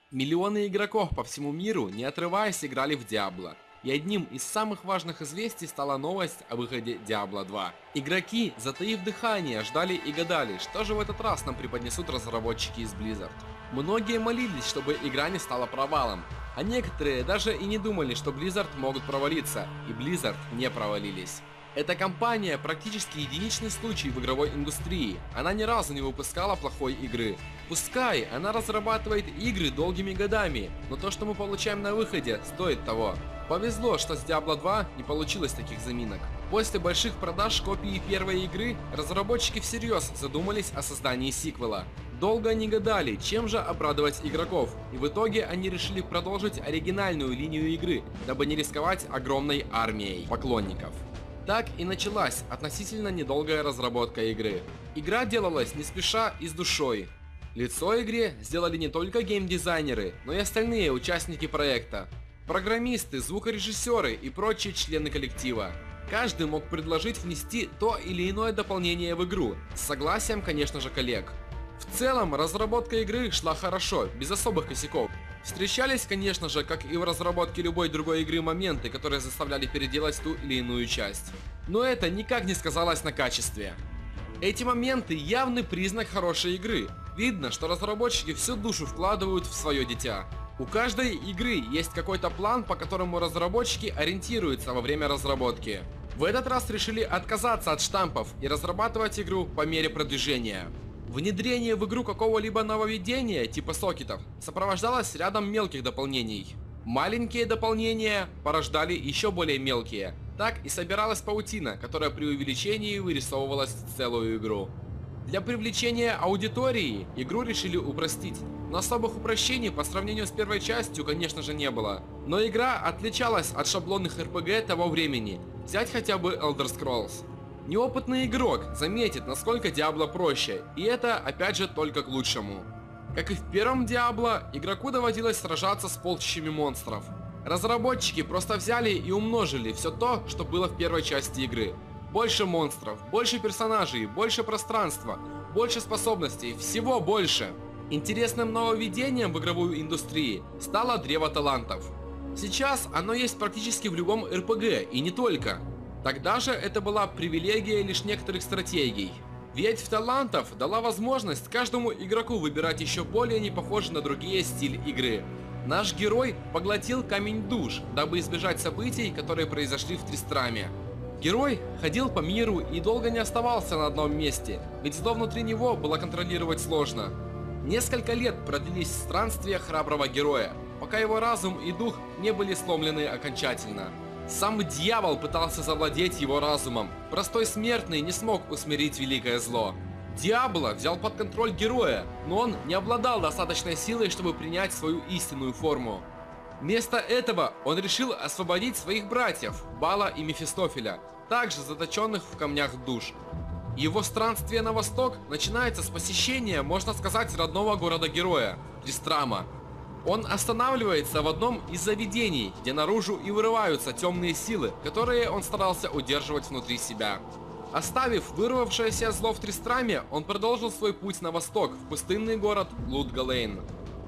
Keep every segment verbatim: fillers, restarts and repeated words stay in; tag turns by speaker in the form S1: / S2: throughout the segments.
S1: Миллионы игроков по всему миру, не отрываясь, играли в Diablo. И одним из самых важных известий стала новость о выходе Diablo два. Игроки, затаив дыхание, ждали и гадали, что же в этот раз нам преподнесут разработчики из Blizzard. Многие молились, чтобы игра не стала провалом, а некоторые даже и не думали, что Blizzard могут провалиться, и Blizzard не провалились. Эта компания практически единичный случай в игровой индустрии, она ни разу не выпускала плохой игры. Пускай она разрабатывает игры долгими годами, но то, что мы получаем на выходе, стоит того. Повезло, что с Diablo два не получилось таких заминок. После больших продаж копии первой игры, разработчики всерьез задумались о создании сиквела. Долго они гадали, чем же обрадовать игроков, и в итоге они решили продолжить оригинальную линию игры, дабы не рисковать огромной армией поклонников. Так и началась относительно недолгая разработка игры. Игра делалась не спеша и с душой. Лицо игре сделали не только геймдизайнеры, но и остальные участники проекта. Программисты, звукорежиссеры и прочие члены коллектива. Каждый мог предложить внести то или иное дополнение в игру, с согласием, конечно же, коллег. В целом, разработка игры шла хорошо, без особых косяков. Встречались, конечно же, как и в разработке любой другой игры, моменты, которые заставляли переделать ту или иную часть. Но это никак не сказалось на качестве. Эти моменты явный признак хорошей игры. Видно, что разработчики всю душу вкладывают в свое дитя. У каждой игры есть какой-то план, по которому разработчики ориентируются во время разработки. В этот раз решили отказаться от штампов и разрабатывать игру по мере продвижения. Внедрение в игру какого-либо нововведения, типа сокетов, сопровождалось рядом мелких дополнений. Маленькие дополнения порождали еще более мелкие. Так и собиралась паутина, которая при увеличении вырисовывалась в целую игру. Для привлечения аудитории игру решили упростить, но особых упрощений по сравнению с первой частью, конечно же, не было. Но игра отличалась от шаблонных эр пи джи того времени, взять хотя бы Elder Scrolls. Неопытный игрок заметит, насколько Diablo проще, и это опять же только к лучшему. Как и в первом Diablo, игроку доводилось сражаться с полчищами монстров. Разработчики просто взяли и умножили все то, что было в первой части игры. Больше монстров, больше персонажей, больше пространства, больше способностей, всего больше. Интересным нововведением в игровую индустрии стало Древо Талантов. Сейчас оно есть практически в любом эр пи джи, и не только. Тогда же это была привилегия лишь некоторых стратегий. Ветвь талантов дала возможность каждому игроку выбирать еще более не похожий на другие стиль игры. Наш герой поглотил камень душ, дабы избежать событий, которые произошли в Тристраме. Герой ходил по миру и долго не оставался на одном месте, ведь зло внутри него было контролировать сложно. Несколько лет продлились странствия храброго героя, пока его разум и дух не были сломлены окончательно. Сам дьявол пытался завладеть его разумом, простой смертный не смог усмирить великое зло. Диабло взял под контроль героя, но он не обладал достаточной силой, чтобы принять свою истинную форму. Вместо этого он решил освободить своих братьев, Бала и Мефистофеля, также заточенных в камнях душ. Его странствие на восток начинается с посещения, можно сказать, родного города героя – Тристрама. Он останавливается в одном из заведений, где наружу и вырываются темные силы, которые он старался удерживать внутри себя. Оставив вырвавшееся зло в Тристраме, он продолжил свой путь на восток, в пустынный город Лут-Галейн.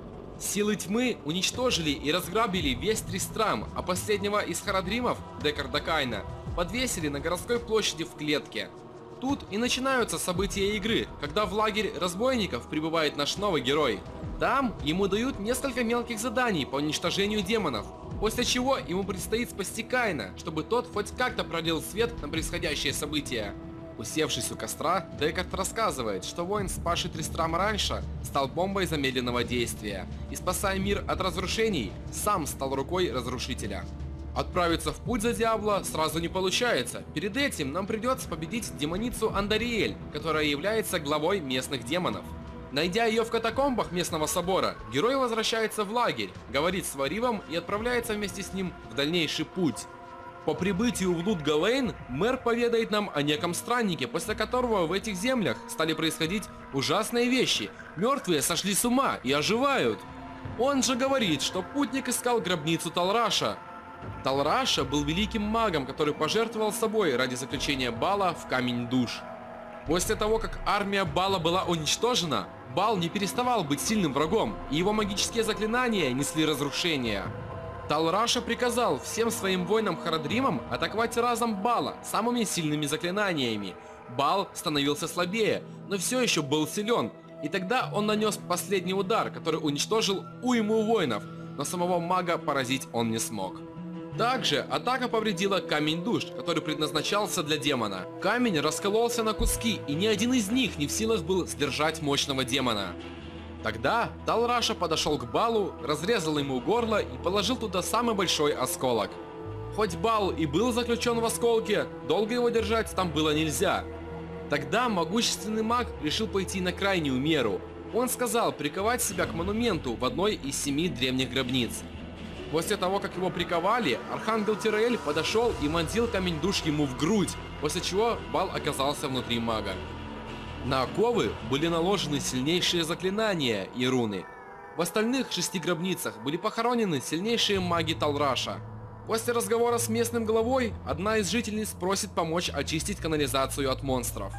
S1: Силы тьмы уничтожили и разграбили весь Тристрам, а последнего из Харадримов, Декарда Кайна, подвесили на городской площади в клетке. Тут и начинаются события игры, когда в лагерь разбойников прибывает наш новый герой. Там ему дают несколько мелких заданий по уничтожению демонов, после чего ему предстоит спасти Кайна, чтобы тот хоть как-то пролил свет на происходящее события. Усевшись у костра, Декард рассказывает, что воин, спасший Тристрам раньше, стал бомбой замедленного действия и, спасая мир от разрушений, сам стал рукой разрушителя. Отправиться в путь за Диабло сразу не получается. Перед этим нам придется победить демоницу Андариэль, которая является главой местных демонов. Найдя ее в катакомбах местного собора, герой возвращается в лагерь, говорит с Варивом и отправляется вместе с ним в дальнейший путь. По прибытию в Лут-Галейн мэр поведает нам о неком страннике, после которого в этих землях стали происходить ужасные вещи. Мертвые сошли с ума и оживают. Он же говорит, что путник искал гробницу Талраша. Талраша был великим магом, который пожертвовал собой ради заключения Бала в камень душ. После того, как армия Бала была уничтожена, Бал не переставал быть сильным врагом, и его магические заклинания несли разрушения. Талраша приказал всем своим воинам-харадримам атаковать разом Бала самыми сильными заклинаниями. Бал становился слабее, но все еще был силен, и тогда он нанес последний удар, который уничтожил уйму воинов, но самого мага поразить он не смог. Также атака повредила камень душ, который предназначался для демона. Камень раскололся на куски, и ни один из них не в силах был сдержать мощного демона. Тогда Талраша подошел к Балу, разрезал ему горло и положил туда самый большой осколок. Хоть Бал и был заключен в осколке, долго его держать там было нельзя. Тогда могущественный маг решил пойти на крайнюю меру. Он сказал приковать себя к монументу в одной из семи древних гробниц. После того, как его приковали, архангел Тираэль подошел и вонзил камень душ ему в грудь, после чего Бал оказался внутри мага. На оковы были наложены сильнейшие заклинания и руны. В остальных шести гробницах были похоронены сильнейшие маги Талраша. После разговора с местным главой, одна из жительниц просит помочь очистить канализацию от монстров.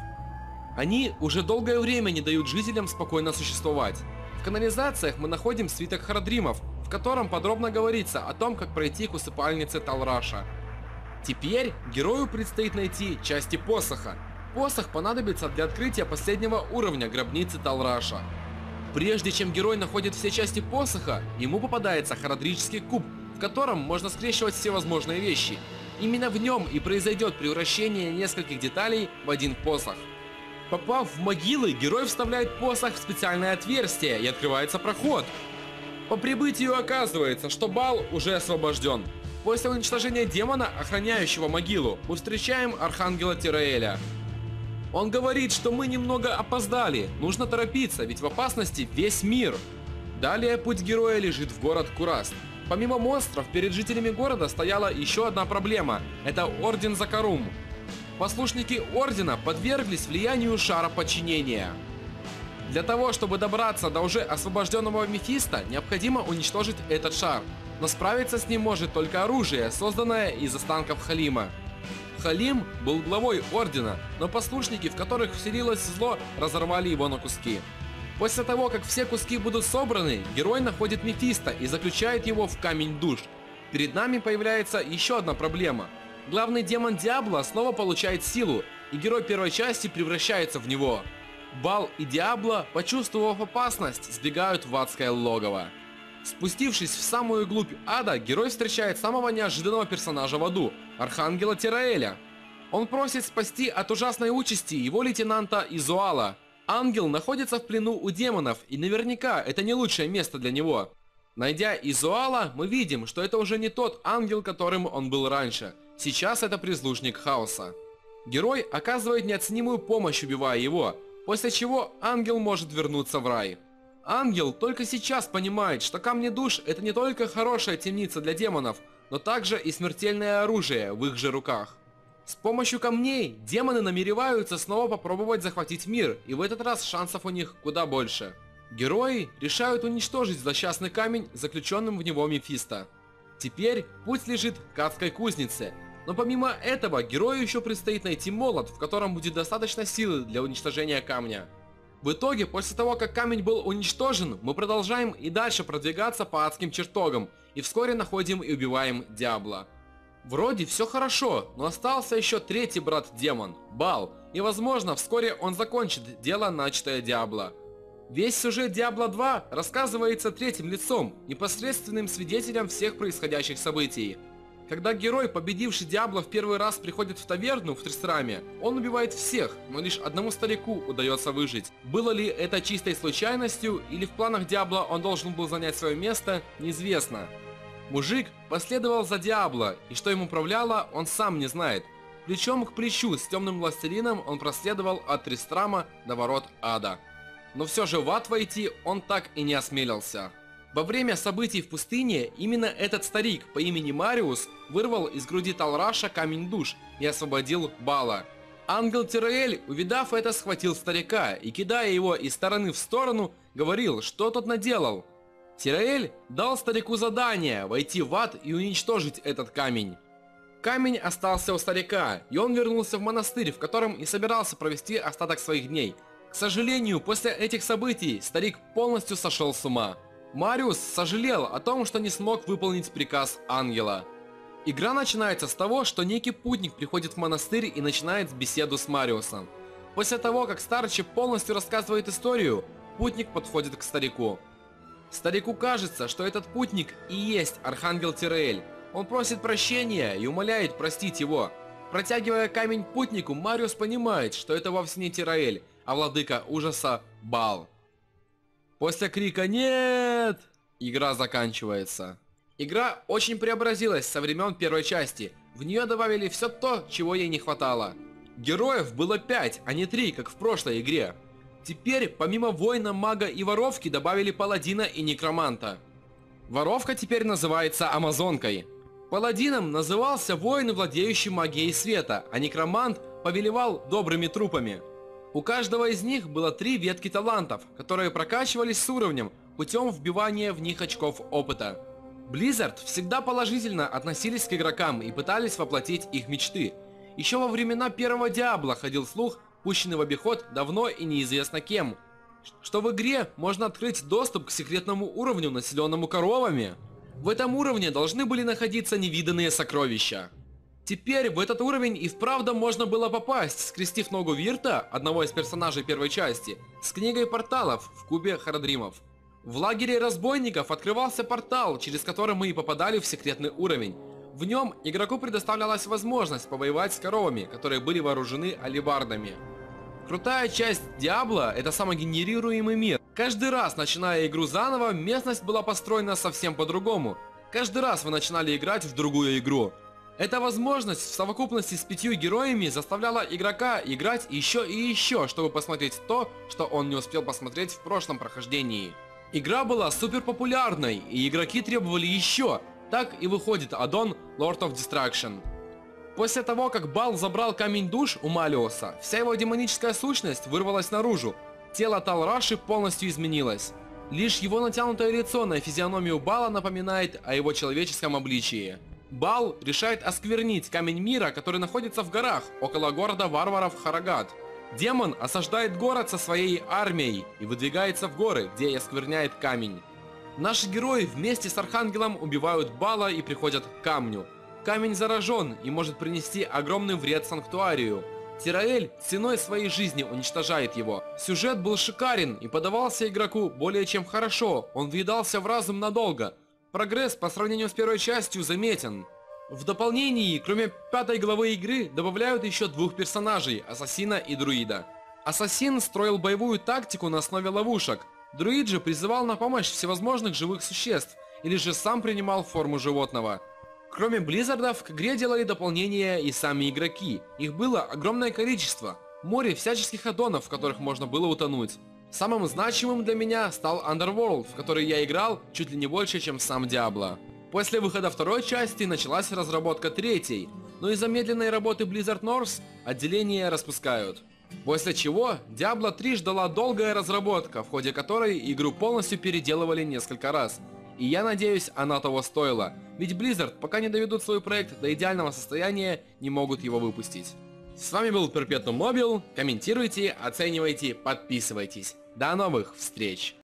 S1: Они уже долгое время не дают жителям спокойно существовать. В канализациях мы находим свиток харадримов, в котором подробно говорится о том, как пройти к усыпальнице Талраша. Теперь герою предстоит найти части посоха. Посох понадобится для открытия последнего уровня гробницы Талраша. Прежде чем герой находит все части посоха, ему попадается харадрический куб, в котором можно скрещивать все возможные вещи. Именно в нем и произойдет превращение нескольких деталей в один посох. Попав в могилы, герой вставляет посох в специальное отверстие и открывается проход. По прибытию оказывается, что Бал уже освобожден. После уничтожения демона, охраняющего могилу, мы встречаем архангела Тираэля. Он говорит, что мы немного опоздали, нужно торопиться, ведь в опасности весь мир. Далее путь героя лежит в город Кураст. Помимо монстров, перед жителями города стояла еще одна проблема – это Орден Закарум. Послушники Ордена подверглись влиянию шара подчинения. Для того, чтобы добраться до уже освобожденного Мефисто, необходимо уничтожить этот шар. Но справиться с ним может только оружие, созданное из останков Халима. Халим был главой Ордена, но послушники, в которых вселилось зло, разорвали его на куски. После того, как все куски будут собраны, герой находит Мефисто и заключает его в камень душ. Перед нами появляется еще одна проблема. Главный демон Диабло снова получает силу, и герой первой части превращается в него. Бал и Диабло, почувствовав опасность, сбегают в адское логово. Спустившись в самую глубь ада, герой встречает самого неожиданного персонажа в аду – архангела Тираэля. Он просит спасти от ужасной участи его лейтенанта Изуала. Ангел находится в плену у демонов, и наверняка это не лучшее место для него. Найдя Изуала, мы видим, что это уже не тот ангел, которым он был раньше. Сейчас это прислужник хаоса. Герой оказывает неоценимую помощь, убивая его, после чего ангел может вернуться в рай. Ангел только сейчас понимает, что камни душ – это не только хорошая темница для демонов, но также и смертельное оружие в их же руках. С помощью камней демоны намереваются снова попробовать захватить мир, и в этот раз шансов у них куда больше. Герои решают уничтожить злосчастный камень, заключенным в него Мефисто. Теперь путь лежит к адской кузнице, но помимо этого герою еще предстоит найти молот, в котором будет достаточно силы для уничтожения камня. В итоге, после того, как камень был уничтожен, мы продолжаем и дальше продвигаться по адским чертогам, и вскоре находим и убиваем Диабло. Вроде все хорошо, но остался еще третий брат-демон, Бал, и возможно вскоре он закончит дело, начатое Диабло. Весь сюжет Диабло два рассказывается третьим лицом, непосредственным свидетелем всех происходящих событий. Когда герой, победивший Диабло в первый раз, приходит в таверну в Тристраме, он убивает всех, но лишь одному старику удается выжить. Было ли это чистой случайностью, или в планах Диабло он должен был занять свое место, неизвестно. Мужик последовал за Диабло, и что им управляло, он сам не знает. Плечом к плечу с темным властелином он проследовал от Тристрама до ворот ада. Но все же в ад войти он так и не осмелился. Во время событий в пустыне именно этот старик по имени Мариус вырвал из груди Талраша камень душ и освободил Бала. Ангел Тираэль, увидав это, схватил старика и, кидая его из стороны в сторону, говорил, что тот наделал. Тираэль дал старику задание войти в ад и уничтожить этот камень. Камень остался у старика, и он вернулся в монастырь, в котором и собирался провести остаток своих дней. К сожалению, после этих событий старик полностью сошел с ума. Мариус сожалел о том, что не смог выполнить приказ ангела. Игра начинается с того, что некий путник приходит в монастырь и начинает беседу с Мариусом. После того, как старче полностью рассказывает историю, путник подходит к старику. Старику кажется, что этот путник и есть архангел Тираэль. Он просит прощения и умоляет простить его. Протягивая камень путнику, Мариус понимает, что это вовсе не Тираэль, а владыка ужаса Баал. После крика «Нет!» игра заканчивается. Игра очень преобразилась со времен первой части. В нее добавили все то, чего ей не хватало. Героев было пять, а не три, как в прошлой игре. Теперь, помимо воина, мага и воровки, добавили паладина и некроманта. Воровка теперь называется Амазонкой. Паладином назывался воин, владеющий магией света, а некромант повелевал добрыми трупами. У каждого из них было три ветки талантов, которые прокачивались с уровнем путем вбивания в них очков опыта. Blizzard всегда положительно относились к игрокам и пытались воплотить их мечты. Еще во времена первого Диабло ходил слух, пущенный в обиход давно и неизвестно кем, что в игре можно открыть доступ к секретному уровню, населенному коровами. В этом уровне должны были находиться невиданные сокровища. Теперь в этот уровень и вправду можно было попасть, скрестив ногу Вирта, одного из персонажей первой части, с книгой порталов в кубе Харадримов. В лагере разбойников открывался портал, через который мы и попадали в секретный уровень. В нем игроку предоставлялась возможность повоевать с коровами, которые были вооружены алебардами. Крутая часть Диабло — это самогенерируемый мир. Каждый раз, начиная игру заново, местность была построена совсем по-другому. Каждый раз вы начинали играть в другую игру. Эта возможность в совокупности с пятью героями заставляла игрока играть еще и еще, чтобы посмотреть то, что он не успел посмотреть в прошлом прохождении. Игра была супер популярной, и игроки требовали еще. Так и выходит аддон Lord of Destruction. После того, как Баал забрал камень душ у Малиуса, вся его демоническая сущность вырвалась наружу. Тело Талраши полностью изменилось. Лишь его натянутое лицо на физиономию Баала напоминает о его человеческом обличии. Баал решает осквернить камень мира, который находится в горах, около города варваров Харагат. Демон осаждает город со своей армией и выдвигается в горы, где и оскверняет камень. Наши герои вместе с Архангелом убивают Баала и приходят к камню. Камень заражен и может принести огромный вред Санктуарию. Тираэль ценой своей жизни уничтожает его. Сюжет был шикарен и подавался игроку более чем хорошо, он въедался в разум надолго. Прогресс по сравнению с первой частью заметен. В дополнении, кроме пятой главы игры, добавляют еще двух персонажей, Ассасина и Друида. Ассасин строил боевую тактику на основе ловушек. Друид же призывал на помощь всевозможных живых существ, или же сам принимал форму животного. Кроме Близзардов, к игре делали дополнения и сами игроки. Их было огромное количество. Море всяческих аддонов, в которых можно было утонуть. Самым значимым для меня стал Underworld, в который я играл чуть ли не больше, чем сам Диабло. После выхода второй части началась разработка третьей, но из-за медленной работы Blizzard North отделение распускают. После чего Диабло три ждала долгая разработка, в ходе которой игру полностью переделывали несколько раз. И я надеюсь, она того стоила, ведь Blizzard, пока не доведут свой проект до идеального состояния, не могут его выпустить. С вами был Perpetuum Mobile, комментируйте, оценивайте, подписывайтесь. До новых встреч!